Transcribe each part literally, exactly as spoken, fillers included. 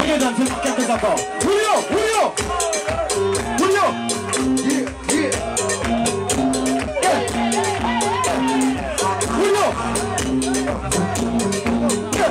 Reggaeton, fais quelques accords. Julio, Julio, Julio. Yeah, yeah. Yeah. Julio. Yeah.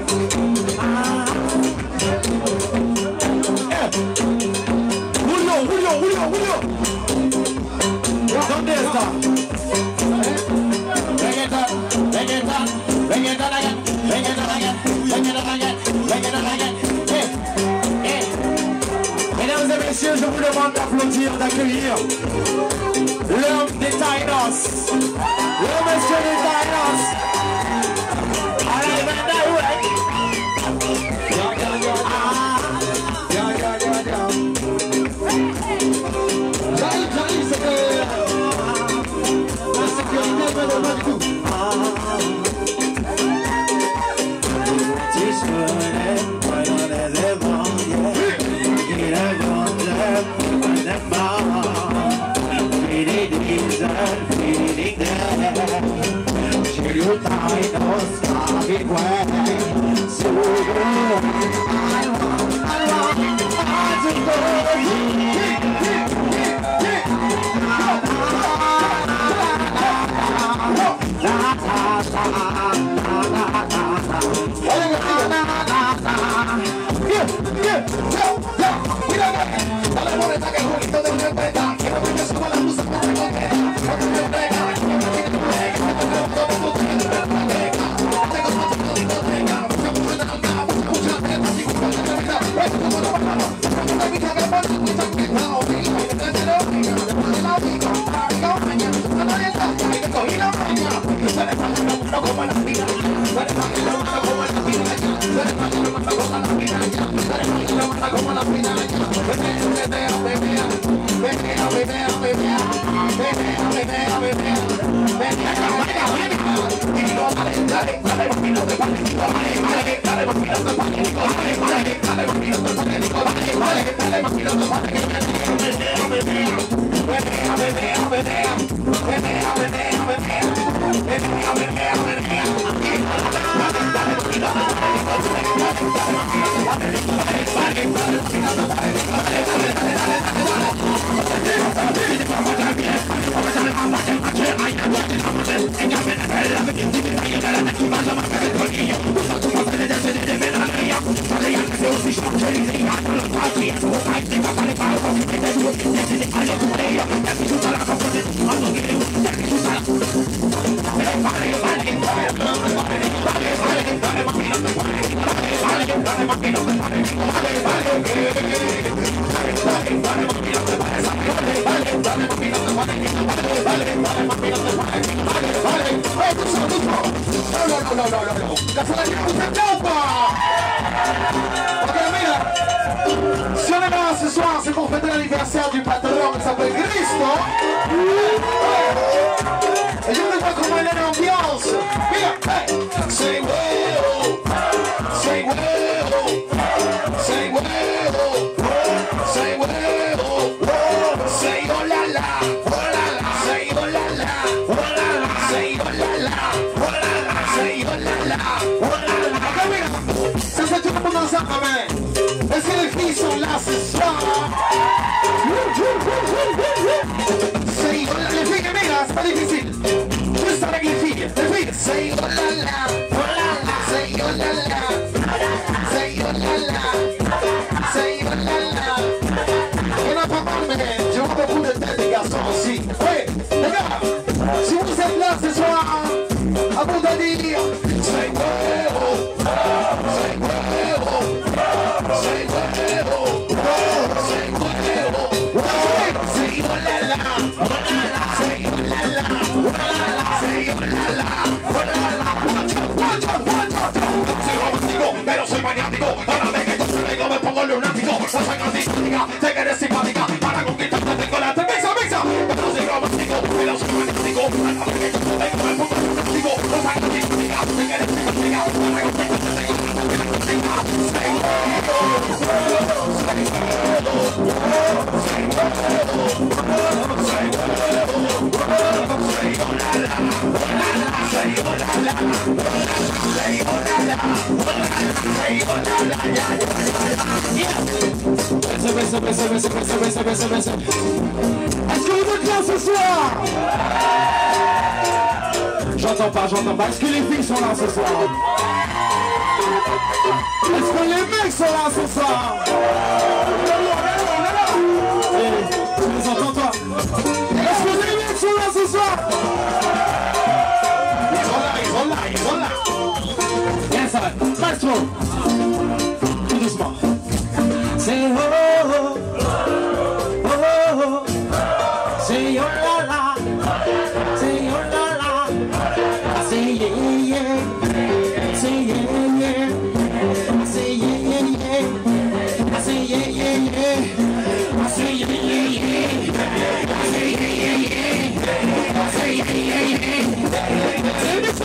Yeah. Julio, Julio, Julio, Julio. ¿Dónde está? Reggaeton, reggaeton, reggaeton again, reggaeton again, reggaeton again, reggaeton again. Yeah, yeah. Mesdames et messieurs, je vous demande d'applaudir, d'accueillir l'homme des Tainos, le monsieur des Tainos. Allez, maintenant, ouais. Yeah, yeah, yeah, yeah, yeah, yeah, yeah. Jali, jali, c'est que la sécurité me demande tout. Si on est là ce soir, c'est pour fêter l'anniversaire du patron qui s'appelle Cristo. Et je ne sais pas comment il est l'ambiance. Mira, hey. Say huevo, say huevo, say huevo, say huevo, say oh la la, oh la la, say oh la la, oh la la, say oh la la, oh la la, say oh la la, oh la la. Ok, mira, ça c'est tout le monde ensemble, amen. Est-ce que les filles sont là ce soir? Say oh la, les filles, mira, c'est pas difficile. Juste avec les filles, les filles. Say oh la la, oh la la, say oh la la, say oh la la, say oh la la. On a pas mal, mais je vois beaucoup de têtes des garçons aussi. Oui, les gars, si vous êtes là ce soir, à vous de dire, say huevo, say huevo, say huevo, say huevo, say oh la la, oh la la, say oh la la, oh la la, say oh la la, oh la la. Soy romántico, pero soy maniático. Ahora ve que yo soy rico, me pongo lunático. No soy antipática, sé que eres simpática. Para conquistarte tengo la cerveza, misa. Pero soy romántico, pero soy maniático. Ahora ve que yo soy rico, me pongo lunático. No soy antipática, sé que eres simpática. Para conquistarte tengo la cerveza, misa. Say huevo, say huevo, say huevo, say huevo, say oh la la, oh la la, say oh la la, oh la la, say oh la la, oh la la, say oh la la, yeah, yeah, yeah. Baissez, baissez, baissez, baissez, baissez, baissez, baissez, baissez. Est-ce que vous êtes là ce soir? J'entends pas, j'entends pas. Est-ce que les filles sont là ce soir? Est-ce que les mecs sont là ce soir? Hey, tu les entends toi? Est-ce que les mecs sont là ce soir? Ils sont là, ils sont là, ils sont là. Yes, ça va. Maestro. Tout doucement. C'est oh oh oh oh oh. C'est oh la la. C'est oh la la. C'est yeah yeah. C'est yeah yeah. C'est yeah yeah yeah. C'est yeah yeah yeah. C'est yeah yeah yeah. C'est yeah yeah yeah. C'est yeah yeah yeah. C'est de ça.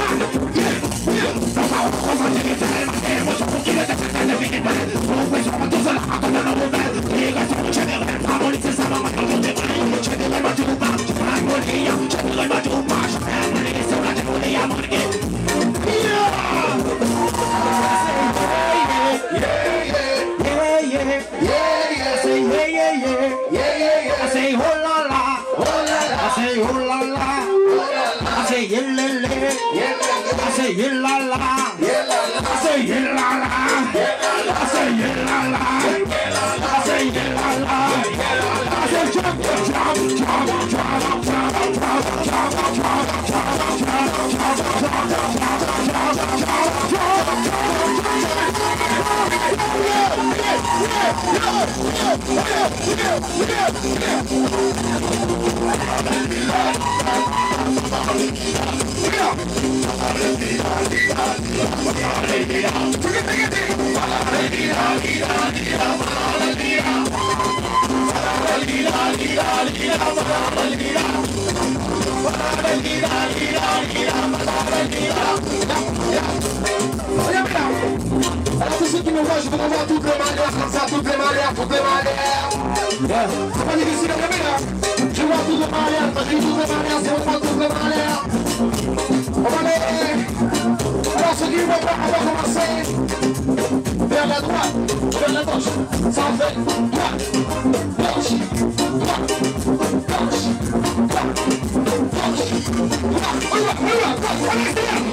Alors tous ceux qui me voient, je vous envoie toutes les manières comme ça, toutes les manières, toutes les manières. C'est pas difficile à aimer là. Je vois toutes les manières, parce que toutes les manières, c'est vraiment toutes les manières. On va aller. Alors ceux qui me voient, on va commencer vers la droite, vers la gauche. Ça en fait droite, gauche, droite, gauche, droite, gauche, droite. On y va, on y va, on y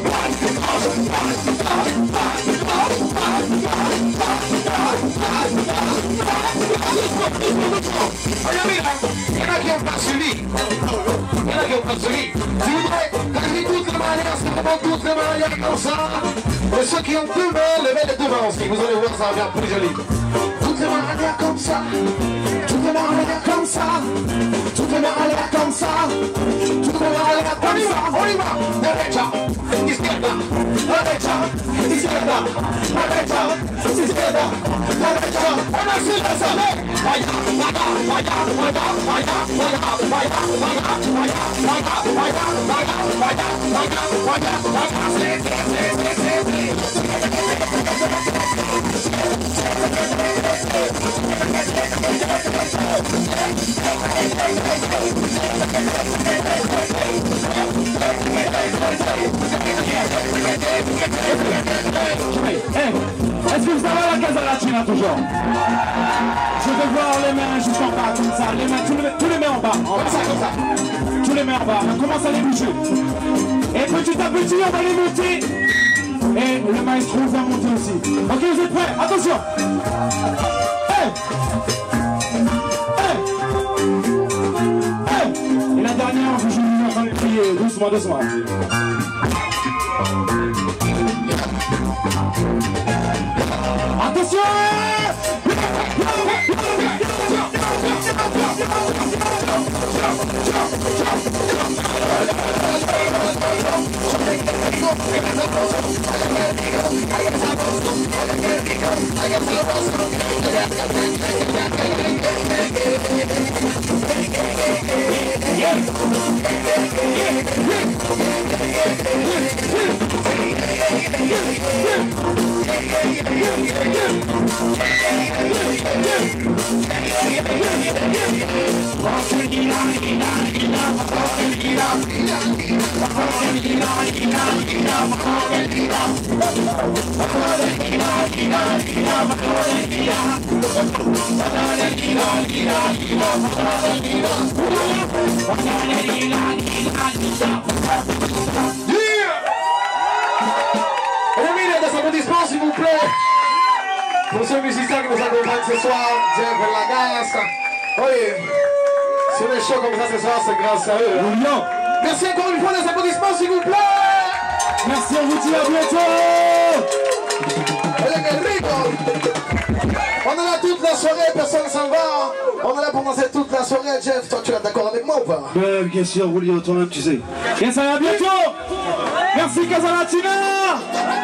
il y en a qui ont pas suivi. Il y en a qui ont pas suivi. Je voudrais, quand je dis toutes les manières, c'est vraiment toutes les manières comme ça. Et ceux qui ont deux mains, levez les deux mains aussi. Vous allez voir, ça va faire plus joli. Toutes les manières comme ça. Toutes les manières comme ça. Toutes les manières comme ça. Toutes les manières comme ça. On y va, on y va. Derecha, izquierda, derecha, izquierda, derecha, izquierda, derecha. On a su la saber. Vaya, vaya, vaya, vaya, vaya, vaya, vaya, vaya, vaya, vaya, vaya, vaya, vaya, vaya, vaya, vaya, sí, sí, sí, sí, sí, Hey, est-ce que vous avez la Casa Latina toujours? Je veux voir les mains juste en bas, comme ça, les mains, tous les, tous les mains en bas, en bas, comme ça, tous les mains en bas, on commence à les bouger. Et petit à petit, on va les monter. Et le maestro va monter aussi. Ok, vous êtes prêts? Attention. Hey, hey, hey. Et la dernière, je vous entends les crier, doucement, doucement. Attention! Yeah. Des applaudissements s'il vous plaît pour ce musicien qui nous accompagne ce soir, Jeff Lagas. Oui, si on est chaud comme ça ce soir, c'est grâce à eux. Hein. Merci encore une fois, des applaudissements s'il vous plaît. Merci, on vous dit à bientôt. On est là toute la soirée, personne s'en va. On est là pour danser toute la soirée. Jeff, toi tu es d'accord avec moi ou pas? Ben, bien sûr, Julio, toi-même tu sais. Et ça va bientôt. Merci Casalatina.